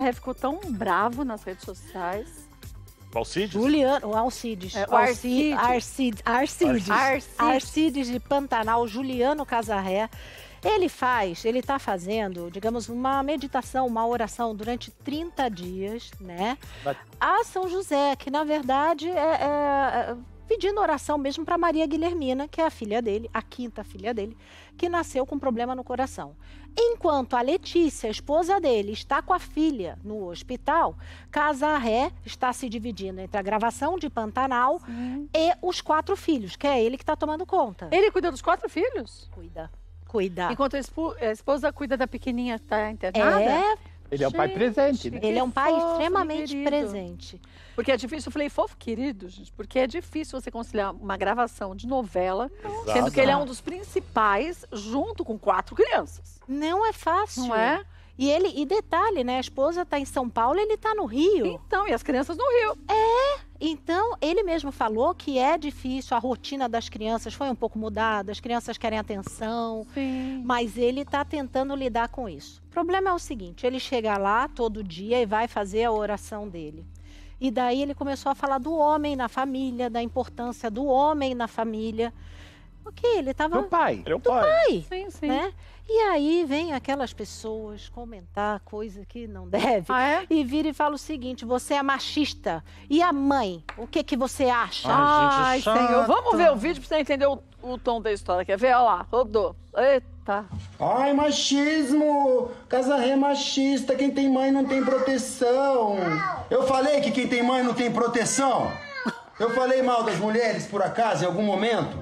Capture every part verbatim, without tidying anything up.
Casarré ficou tão bravo nas redes sociais. O Alcides? Juliano, o Alcides. É, o Arcides. Arcides. Arcides. Arcides. Arcides de Pantanal, Juliano Casarré. Ele faz, ele está fazendo, digamos, uma meditação, uma oração durante trinta dias, né? A São José, que na verdade é, é pedindo oração mesmo para Maria Guilhermina, que é a filha dele, a quinta filha dele, que nasceu com problema no coração. Enquanto a Letícia, a esposa dele, está com a filha no hospital, Casarré está se dividindo entre a gravação de Pantanal Sim. e os quatro filhos, que é ele que está tomando conta. Ele cuida dos quatro filhos? Cuida. Cuida. Enquanto a esposa cuida da pequenininha, está internada? É. Ele é um pai presente, né? Ele é um pai fofo, extremamente querido. presente. Porque é difícil, eu falei, fofo, querido, gente, porque é difícil você conciliar uma gravação de novela, Exato. sendo que ele é um dos principais, junto com quatro crianças. Não é fácil. Não é? E ele, e detalhe, né? A esposa está em São Paulo, ele está no Rio. Então, e as crianças no Rio. É. Então, ele mesmo falou que é difícil, a rotina das crianças foi um pouco mudada, as crianças querem atenção, Sim. mas ele está tentando lidar com isso. O problema é o seguinte, ele chega lá todo dia e vai fazer a oração dele. E daí ele começou a falar do homem na família, da importância do homem na família. Ok, ele estava... Do pai. Ele é um Do pai. pai, Sim, sim. né? E aí vem aquelas pessoas comentar coisa que não deve. Ah, é? E vira e fala o seguinte, você é machista. E a mãe, o que que você acha? Ai, gente chata. Senhor. Vamos ver o vídeo pra você entender o, o tom da história. Quer ver? Olha lá, rodou. Eita. Ai, machismo! Casarré é machista, quem tem mãe não tem proteção. Eu falei que quem tem mãe não tem proteção? Eu falei mal das mulheres, por acaso, em algum momento?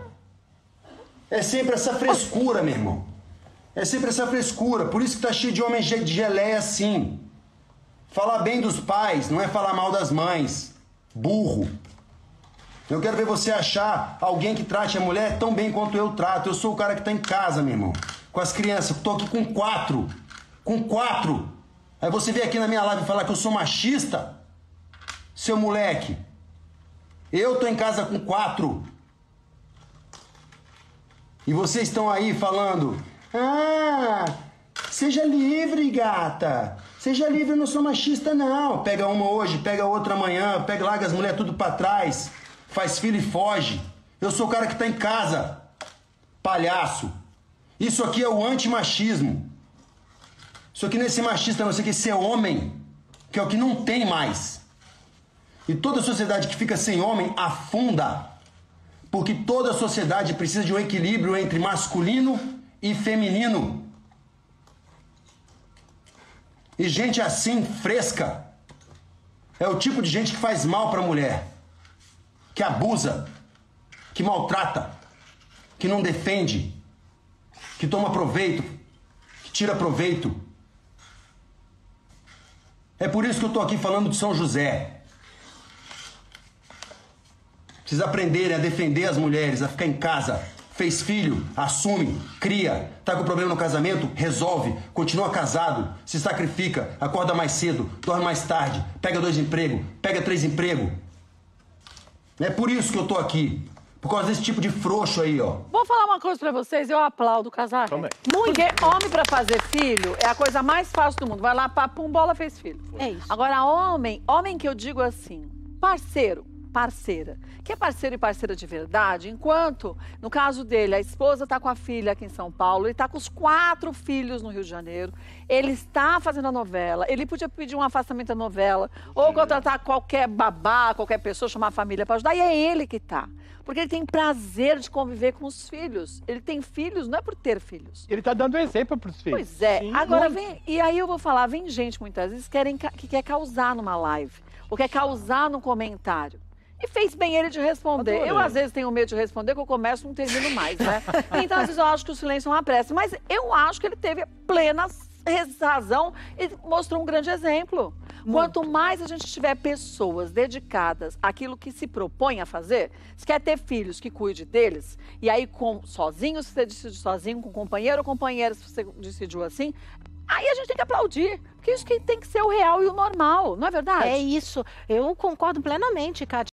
É sempre essa frescura, meu irmão. É sempre essa frescura, por isso que tá cheio de homem de geleia assim. Falar bem dos pais não é falar mal das mães. Burro. Eu quero ver você achar alguém que trate a mulher tão bem quanto eu trato. Eu sou o cara que tá em casa, meu irmão. Com as crianças. Tô aqui com quatro. Com quatro. Aí você vem aqui na minha live falar que eu sou machista? Seu moleque. Eu tô em casa com quatro. E vocês estão aí falando... Ah, seja livre, gata. Seja livre, eu não sou machista, não. Pega uma hoje, pega outra amanhã, pega, larga as mulheres tudo pra trás, faz filho e foge. Eu sou o cara que tá em casa. Palhaço. Isso aqui é o antimachismo. Isso aqui não é ser machista, não. Isso aqui é ser homem, que é o que não tem mais. E toda sociedade que fica sem homem afunda. Porque toda sociedade precisa de um equilíbrio entre masculino e feminino. E gente assim, fresca, é o tipo de gente que faz mal para a mulher, que abusa, que maltrata, que não defende, que toma proveito, que tira proveito. É por isso que eu tô aqui falando de São José. Precisa aprenderem a defender as mulheres, a ficar em casa. Fez filho, assume, cria, tá com problema no casamento, resolve, continua casado, se sacrifica, acorda mais cedo, dorme mais tarde, pega dois empregos, pega três empregos. É por isso que eu tô aqui, por causa desse tipo de frouxo aí, ó. Vou falar uma coisa pra vocês, eu aplaudo o Casarré. Também. Porque homem pra fazer filho é a coisa mais fácil do mundo. Vai lá, papum, bola, fez filho. É isso. Agora, homem, homem que eu digo assim, parceiro, parceira, que é parceiro e parceira de verdade, enquanto, no caso dele, a esposa está com a filha aqui em São Paulo, ele está com os quatro filhos no Rio de Janeiro, ele está fazendo a novela, ele podia pedir um afastamento da novela, ou contratar qualquer babá, qualquer pessoa, chamar a família para ajudar, e é ele que está. Porque ele tem prazer de conviver com os filhos. Ele tem filhos, não é por ter filhos. Ele tá dando exemplo pros filhos. Pois é. Sim, Agora muito. vem... E aí eu vou falar, vem gente muitas vezes querem, que quer causar numa live, ou quer causar num comentário. E fez bem ele de responder. Adorei. Eu, às vezes, tenho medo de responder, que eu começo e não termino mais, né? Então, às vezes, eu acho que o silêncio é uma prece. Mas eu acho que ele teve plena razão e mostrou um grande exemplo. Muito. Quanto mais a gente tiver pessoas dedicadas àquilo que se propõe a fazer, se quer ter filhos, que cuide deles, e aí, com, sozinho, se você decidiu sozinho, com companheiro ou companheira, se você decidiu assim, aí a gente tem que aplaudir, porque isso que tem que ser o real e o normal, não é verdade? É isso. Eu concordo plenamente, Kátia.